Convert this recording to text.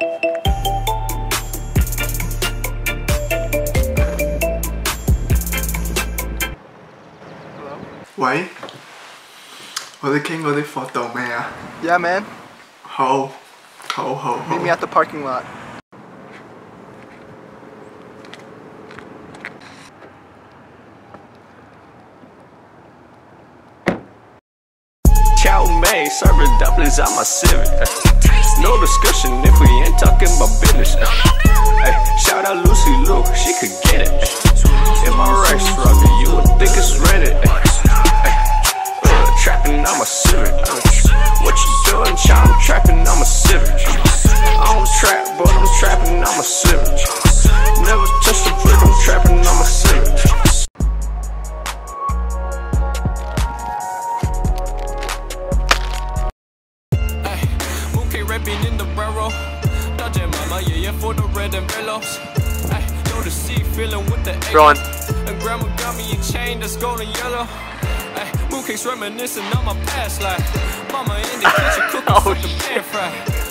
喂，我哋傾嗰啲課度未啊 Yeah, man. 好 Meet me at the parking lot. Chow Mein, serving dumplings out my civic. No discussion if we ain't talking about business. Shout out Lucy Luke, she could get it. In my racks rugged, you would think it's rented. Trapping, I'm a civic. What you doing, child? I'm trapping, I'm a civic. I don't trap, but I'm trapping, I'm a civic. Never touch the brick, I'm trapping, I'm a civic. Rapping in the barrel, dodging mama, yeah, for the red envelopes. Know the sea feeling with the Ron. And grandma got me a chain that's golden yellow. Mooncakes reminiscing on my past life. Mama in the kitchen cooking something pan fried.